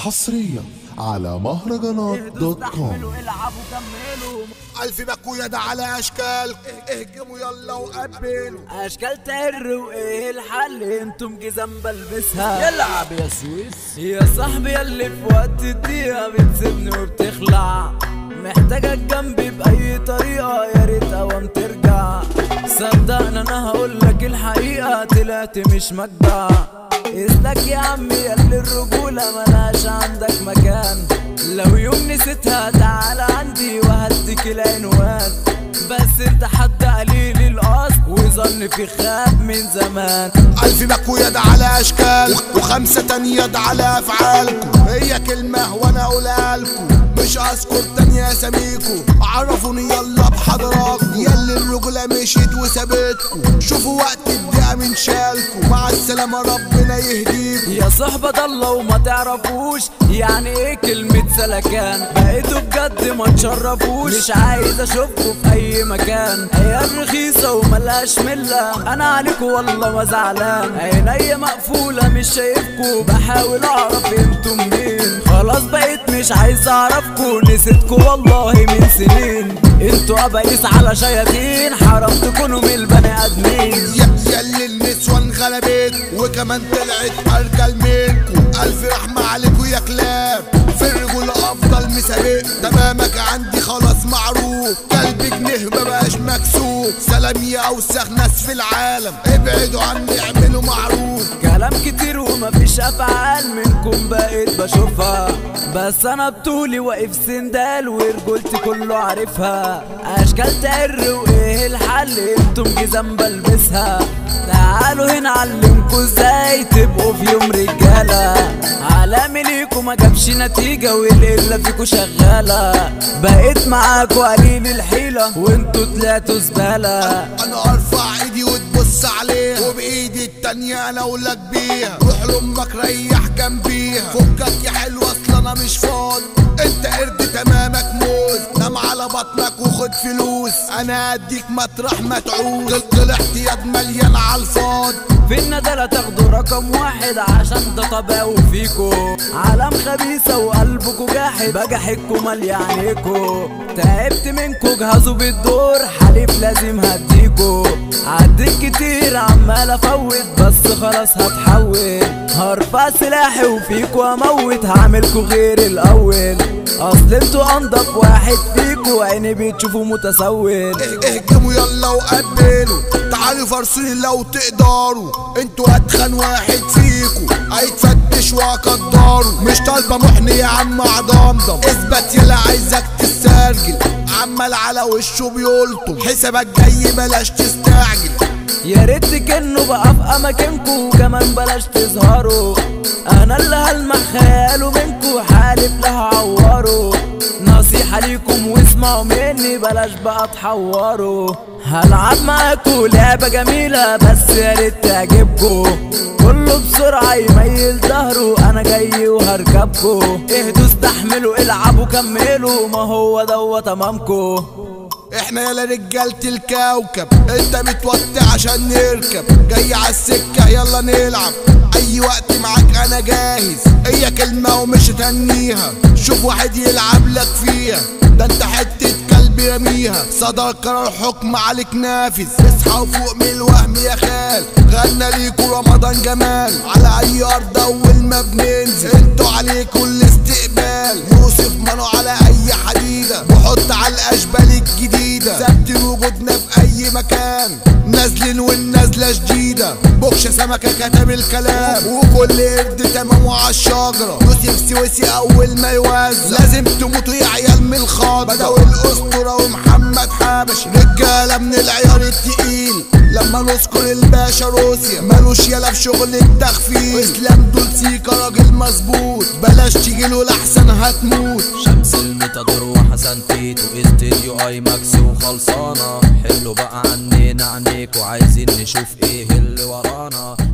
حصريا على مهرجانات دوت كوم. العبوا كملوا ألف باكويا ده على أشكال، اهجموا يلا وقبلوا اشكال تر، وايه الحل؟ انتم جزم بلبسها يلعب يا سويس يا صاحبي، ياللي في وقت الدقيقة بتسيبني وبتخلع، محتاجك جنبي بأي طريقة، يا ريت اوام ترجع. صدقني انا هقولك الحقيقة، طلعت مش مجدع. اسلك يا عمي ياللي الرجولة ملهاش عندك مكان، لو يوم نسيتها تعال عندي وهديك العنوان. بس انت حد قليل القصد وظن في خاب من زمان. ألف باكويا ده على أشكال، وخمسة تانية ده على أفعالكم، هي كلمة وأنا أقولها لكم، مش هذكر تاني أساميكم. عرفوني يلا بحضراتكم، ياللي الرجولة مشيت وسابتكم، شوفوا وقت الدقيقة من شالكم. مع السلامة ربنا يهديكم. يا صحبة ضالة وما تعرفوش يعني ايه كلمة سلكان، بقيتوا بجد ما تشرفوش، مش عايز اشوفكوا في اي مكان. ايام رخيصة وملهاش ملة، انا عليكوا والله ما زعلان، عينيا مقفولة مش شايفكوا، بحاول اعرف انتوا منين. خلاص بقيت مش عايز اعرفكوا، نسيتكوا والله من سنين. انتوا ابايس على شياطين، حرام تكونوا من البني ادمين. ياللي النسوان غلبت وكمان طلعت ارجل منكم، الف رحمة عليكوا يا كلاب، في الرجولة افضل مسابق. تمامك عندي خلاص معروف، كلب جنيه مبقاش مكسوف. سلام يا اوسخ ناس في العالم، ابعدوا عني اعملوا معروف. كلام كتير ومفيش افعال منكم بقيت بشوفها، بس انا بطولي واقف سندال ورجولتي كله عارفها. اشكال تقر وايه الحل؟ انتم جزم بلبسها. تعالوا هنا علمكوا ازاي تبقوا في يوم رجاله، علامي ليكوا ما جابش نتيجه والقله فيكوا شغاله. بقيت معاكوا قليل الحيله وانتوا طلعتوا زباله. انا ارفع ايدي وتبص عليها، وبايدي التانية انا اقولك بيها، روح لامك ريح جنبيها. فكك يا حلو اصل انا مش فاضي، انت قرد تمامك موز، نام على بطنك وخد فلوس، انا اديك مطرح ما تعوز. طلعت يد مليان عالفاضي، في الندالة تاخدوا رقم واحد عشان ده طبعه فيكو. عالم خبيثة وقلبكوا جاحد، بجحدكوا مالي عينيكوا. تعبت منكوا جهزوا بالدور، حليف لازم هديكوا. عديت كتير عمال افوت بس خلاص هتحول، هرفع سلاحي وفيكوا اموت، هعملكوا غير الاول. اصل انتوا انضف واحد فيكوا، عيني بتشوفوا متسول. اهجموا يلا وقبلوا، تعالوا فرسوني لو تقدروا، انتوا اتخن واحد فيكوا، هيتفتش وهقدروا. مش طالبة محن يا عم عضمضم، اثبت يلا عايزك تسترجل، عمال على وشه بيلطم، حسابك جاي بلاش تستعجل. يا ريت تكنوا بقى في اماكنكوا، وكمان بلاش تظهروا، انا اللي هلمح خياله منكوا، حالف لا هعوره. نصيحة ليكم واسمعوا مني، بلاش بقى تحوروا. هلعب معاكوا لعبة جميلة بس يا ريت تعجبكوا، كله بسرعة يميل ظهره، انا جاي وهركبكوا. اهدوا استحملوا العبوا كملوا، ما هو دوت امامكوا. احنا يالا رجالة الكوكب، انت بتوطي عشان نركب، جاي عالسكة يلا نلعب، اي وقت معاك انا جاهز. هي كلمة ومش هتنيها، شوف واحد يلعب لك فيها، ده انت حتة كلب رميها. صدر قرار حكم عليك نافذ، اصحى وفوق من الوهم يا خال، غنى ليكوا رمضان جمال، على اي ارض اول ما بننزل، انتوا عليكوا الاستقبال. يوسف منو على اي حديدة، وحط على الاشبال الجديدة، ثابتين وجودنا في اي مكان، نازلين والنازلة جديدة. بوكشة سمكة كتب الكلام، وكل قرد تمامه عالشجرة. يوسف سويسي اول ما يوزع، لازم تموتوا يا عيال من الخضرة. بدوي الاسطورة ومحمد حبش، رجالة من العيار التقيل، لما نذكر الباشا روسيا مالوش يلا في شغل التخفيف. اسلام دول سيكا راجل مظبوط، بلاش تجيله لحسن هتموت. شمس المتدور وحسن تيتو، استديو اي ماكس وخلصانة. حلو بقى عنينا عنيك وعايزين نشوف ايه اللي ورانا.